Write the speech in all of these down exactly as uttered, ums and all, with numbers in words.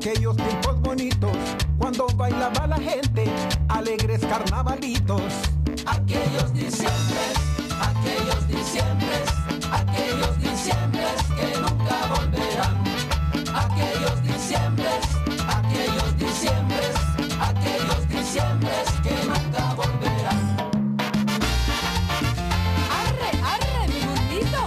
aquellos tiempos bonitos, cuando bailaba la gente, alegres carnavalitos. Aquellos diciembres, aquellos diciembres, aquellos diciembres que nunca volverán. Aquellos diciembres, aquellos diciembres, aquellos diciembres que nunca volverán. ¡Arre, arre, mi burrito!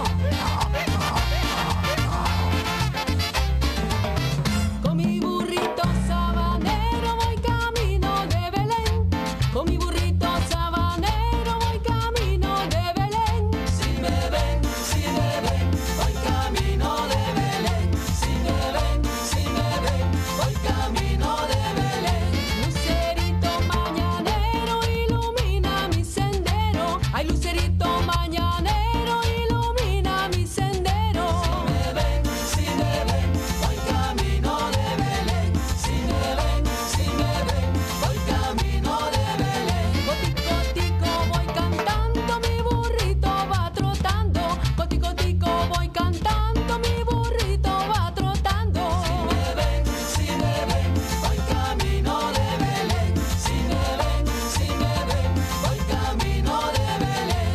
Con mi burrito sabanero voy camino de Belén. Con mi burrito sabanero voy camino de Belén. Si me ven, si me ven, voy camino de Belén. Si me ven, si me ven, voy camino de Belén. Lucerito mañanero ilumina mi sendero. Ay, lucerito mañanero ilumina mi sendero. Si me ven, si me ven, voy camino de Belén. Si me ven, si me ven, voy camino de Belén. Cotico, tico, voy cantando, mi burrito va trotando. Cotico, tico, voy cantando, mi burrito va trotando. Si me ven, si me ven, voy camino de Belén. Si me ven, si me ven, voy camino de Belén.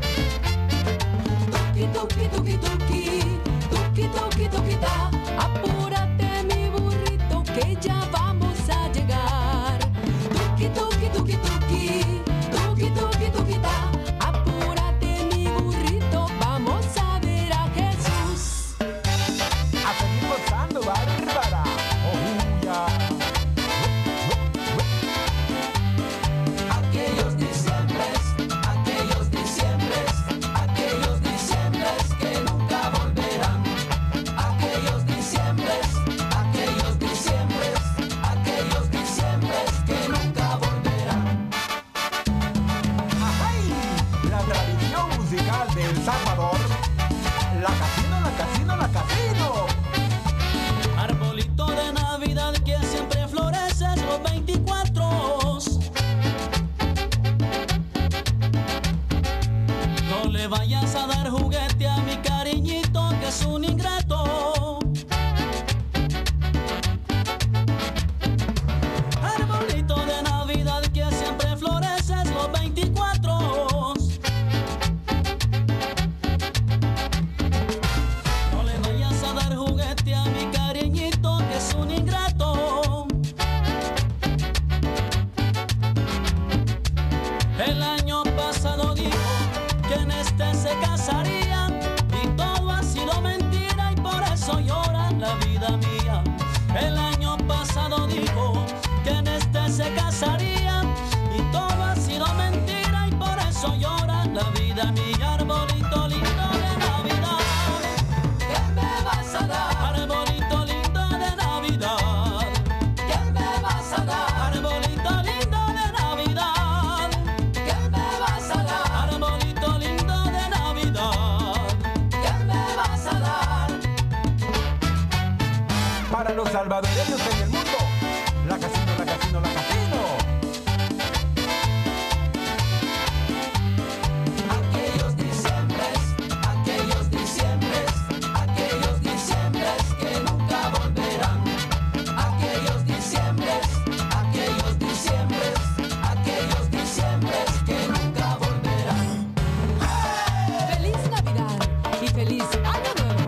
Tuki, tuki, tuki, tuki, tuki, tuki, tuki, ta. Apúrate, mi burrito, que ya vamos a llegar. Tuki, tuki, tuki, tuki, tuki, tuki, tuki, ta. Apúrate, mi burrito, vamos a ver a Jesús. A seguir gozando, bárbara. Oh, ya. Aquellos diciembres, aquellos diciembres, aquellos diciembres que nunca volverán. Aquellos diciembres, aquellos diciembres, aquellos diciembres que nunca volverán. ¡Ay! La tradición musical de El Salvador. La casino, la casino, la casino. Arbolito de Navidad que siempre floreces los veinticuatro. No le vayas a dar juguete a mi cariñito que es un ingrato. Arbolito de Navidad que siempre floreces los veinticuatro. No le vayas a dar juguete a mi cariñito que es un ingrato. El año pasado dijo que en este se casaría y todo ha sido mentira y por eso llora la vida mía. El año pasado dijo que en este se casaría y todo ha sido mentira y por eso llora la vida mía. Arbolito lindo de Navidad, ¿Qué me vas a dar? arbolito lindo de Navidad, ¿Qué me vas a dar? arbolito lindo de Navidad, ¿Qué me vas a dar? arbolito lindo de Navidad. ¿Qué me vas a dar? Para los salvadoreños en el mundo. La casino, la casino, la casino. Aquellos diciembres, aquellos diciembres, aquellos diciembres que nunca volverán. Aquellos diciembres, aquellos diciembres, aquellos diciembres que nunca volverán. ¡Feliz Navidad y feliz Año Nuevo!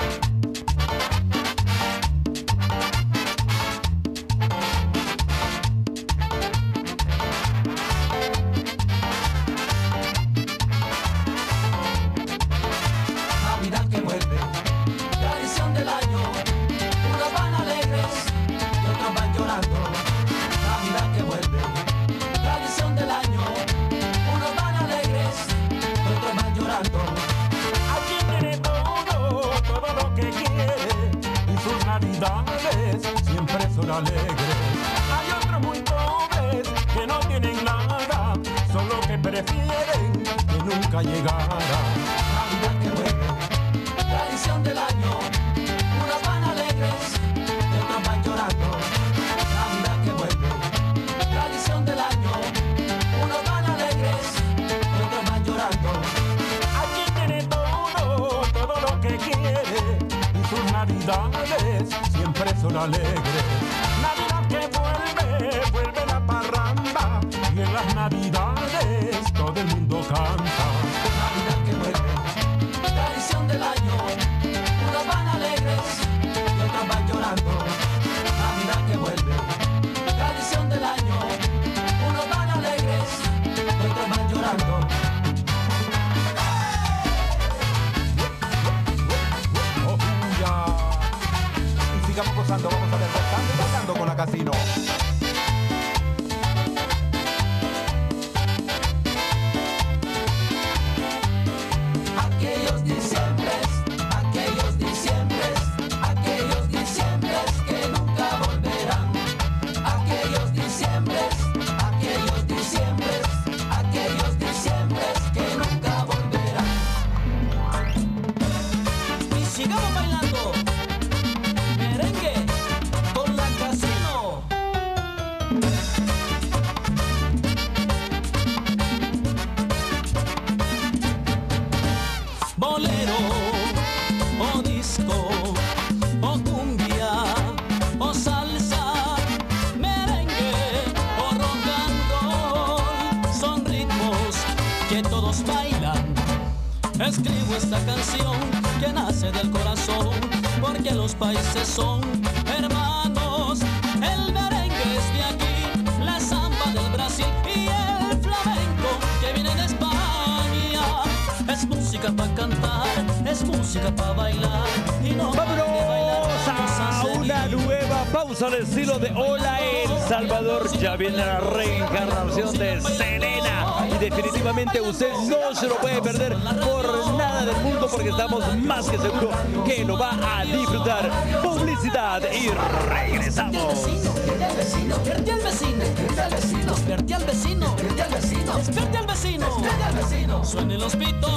Navidad que vuelve, tradición del año. Unos van alegres y otros van llorando. Navidad que vuelve, tradición del año. Unos van alegres y otros van llorando. Aquí tiene todo, todo lo que quiere. Y sus navidades siempre son alegres. Hay otros muy pobres que no tienen nada, solo que prefieren que nunca llegara. Navidad que vuelve, tradición del año. Unos van alegres y otros van llorando. Navidad que vuelve, tradición del año. Unos van alegres y otros van llorando. Aquí tiene todo, todo lo que quiere. Y sus navidades siempre son alegres. Navidades todo el mundo canta. Navidad que vuelve, tradición del año. Unos van alegres y otros van llorando. Navidad que vuelve, tradición del año. Unos van alegres y otros van llorando. Oh, ya. Y sigamos gozando, vamos a ver, gozando y bailando con la Casino. Aquellos diciembres, aquellos diciembres, aquellos diciembres que nunca volverán. Aquellos diciembres, aquellos diciembres, aquellos diciembres que nunca volverán. Y sigamos bailando merengue con la Casino. Bolero o disco o cumbia o salsa, merengue o rock and roll, son ritmos que todos bailan. Escribo esta canción que nace del corazón, porque los países son hermanos. El merengue es de aquí, la samba del Brasil y el flamenco que viene de España. Es música para cantar, es música para bailar y no ¡Vámonos para de bailar, vamos a seguir. una nueva pausa al estilo de Hola El Salvador! Ya viene la reencarnación de Selena y definitivamente usted no se lo puede perder por nada del mundo, porque estamos más que seguros que lo va a disfrutar. Publicidad y regresamos. Despierte al vecino, despierte al vecino, despierte al vecino, despierte al vecino, despierte al vecino, despierte al vecino, despierte al vecino. Suenen los pitos